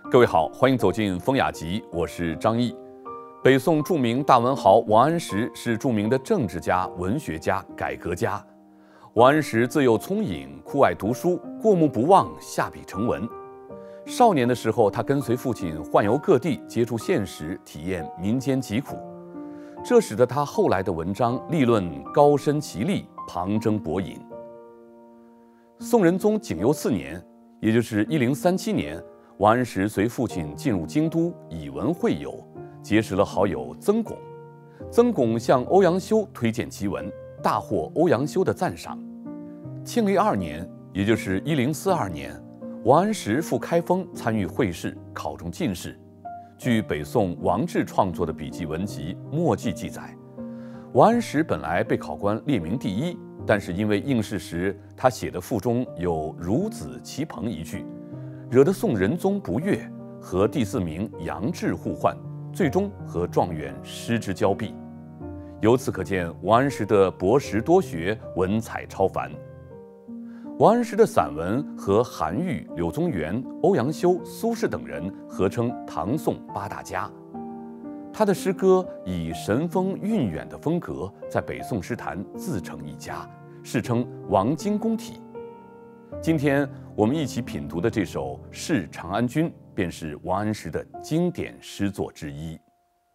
各位好，欢迎走进风雅集，我是张毅。北宋著名大文豪王安石是著名的政治家、文学家、改革家。王安石自幼聪颖，酷爱读书，过目不忘，下笔成文。少年的时候，他跟随父亲宦游各地，接触现实，体验民间疾苦，这使得他后来的文章立论高深奇丽，旁征博引。宋仁宗景佑4年，也就是1037年，王安石随父亲进入京都，以文会友，结识了好友曾巩。曾巩向欧阳修推荐其文，大获欧阳修的赞赏。庆历2年，也就是1042年，王安石赴开封参与会试，考中进士。据北宋王志创作的笔记文集《墨记》记载，王安石本来被考官列名第1，但是因为应试时他写的赋中有孺子齐鹏一句，惹得宋仁宗不悦，和第4名杨志互换，最终和状元失之交臂。由此可见，王安石的博识多学，文采超凡。王安石的散文和韩愈、柳宗元、欧阳修、苏轼等人合称唐宋8大家。他的诗歌以神风韵远的风格，在北宋诗坛自成一家，世称王经公体。今天我们一起品读的这首《释长安君》，便是王安石的经典诗作之一。《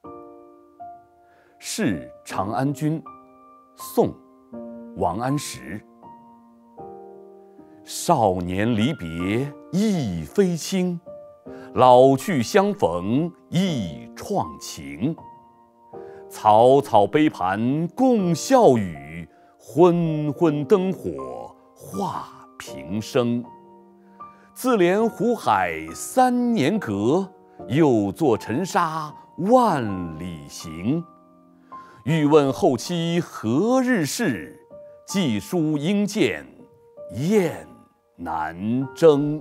释长安君》，宋·王安石。少年离别意非轻，老去相逢亦创情。草草杯盘共笑语，昏昏灯火话平生。自怜湖海3年隔，又作尘沙万里行。欲问后期何日事，寄书应见雁南征。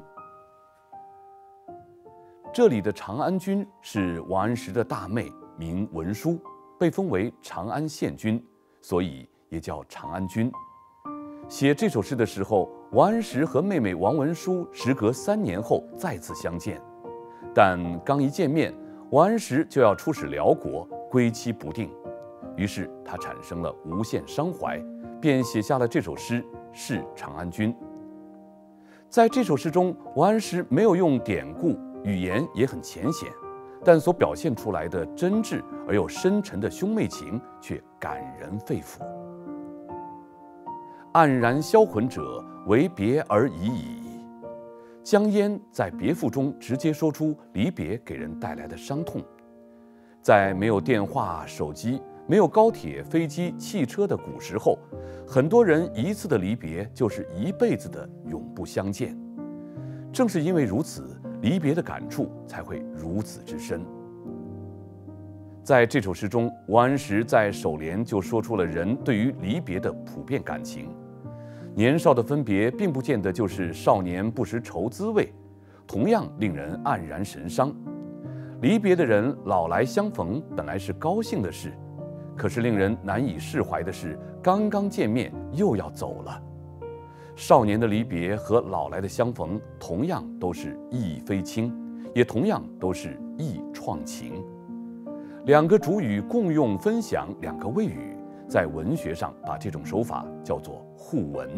这里的长安君是王安石的大妹，名文殊，被封为长安县君，所以也叫长安君。写这首诗的时候，王安石和妹妹王文殊时隔3年后再次相见，但刚一见面，王安石就要出使辽国，归期不定，于是他产生了无限伤怀，便写下了这首诗《释长安君》。在这首诗中，王安石没有用典故，语言也很浅显，但所表现出来的真挚而又深沉的兄妹情却感人肺腑。黯然销魂者，为别而已矣。江淹在别赋中直接说出离别给人带来的伤痛。在没有电话、手机，没有高铁、飞机、汽车的古时候，很多人一次的离别就是一辈子的永不相见。正是因为如此，离别的感触才会如此之深。在这首诗中，王安石在首联就说出了人对于离别的普遍感情。年少的分别并不见得就是少年不识愁滋味，同样令人黯然神伤。离别的人老来相逢本来是高兴的事，可是令人难以释怀的是，刚刚见面又要走了。少年的离别和老来的相逢，同样都是意非轻，也同样都是意创情。2个主语共用分享2个谓语，在文学上把这种手法叫做互文。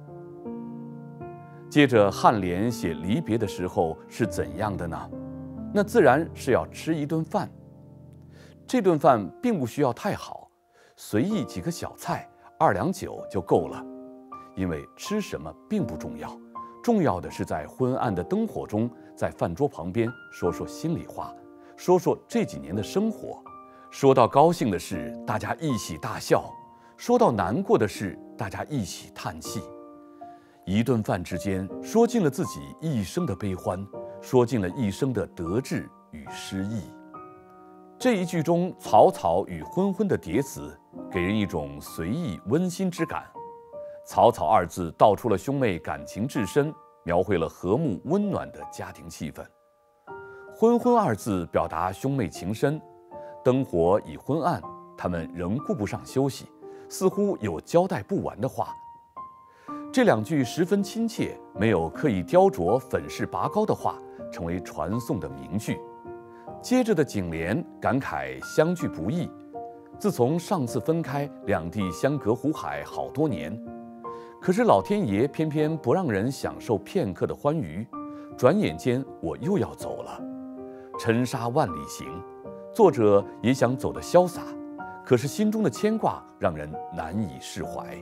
接着颔联写离别的时候是怎样的呢？那自然是要吃一顿饭。这顿饭并不需要太好，随意几个小菜，2两酒就够了。因为吃什么并不重要，重要的是在昏暗的灯火中，在饭桌旁边说说心里话，说说这几年的生活。说到高兴的事，大家一起大笑；说到难过的事，大家一起叹气。一顿饭之间，说尽了自己一生的悲欢，说尽了一生的得志与失意。这一句中草草与昏昏的叠词，给人一种随意温馨之感。草草2字道出了兄妹感情至深，描绘了和睦温暖的家庭气氛。昏昏2字表达兄妹情深，灯火已昏暗，他们仍顾不上休息，似乎有交代不完的话。这2句十分亲切，没有刻意雕琢、粉饰拔高的话， 成为传颂的名句。接着的颈联感慨相聚不易，自从上次分开，两地相隔湖海好多年。可是老天爷偏偏不让人享受片刻的欢愉，转眼间我又要走了。尘沙万里行，作者也想走得潇洒，可是心中的牵挂让人难以释怀。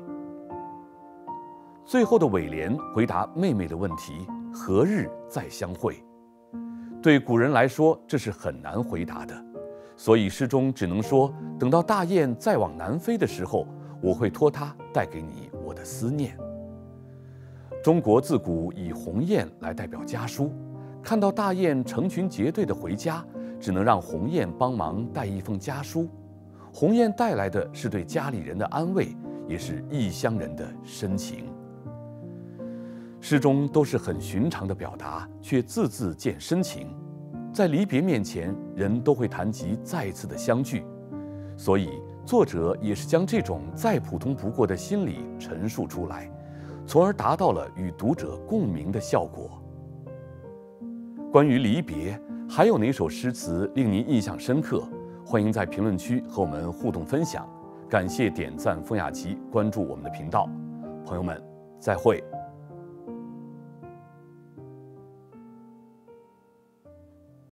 最后的尾联回答妹妹的问题：何日再相会？对古人来说，这是很难回答的，所以诗中只能说，等到大雁再往南飞的时候，我会托它带给你我的思念。中国自古以鸿雁来代表家书，看到大雁成群结队的回家，只能让鸿雁帮忙带一封家书。鸿雁带来的是对家里人的安慰，也是异乡人的深情。诗中都是很寻常的表达，却字字见深情。在离别面前，人都会谈及再次的相聚，所以作者也是将这种再普通不过的心理陈述出来，从而达到了与读者共鸣的效果。关于离别，还有哪首诗词令您印象深刻？欢迎在评论区和我们互动分享。感谢点赞风雅集，关注我们的频道。朋友们，再会。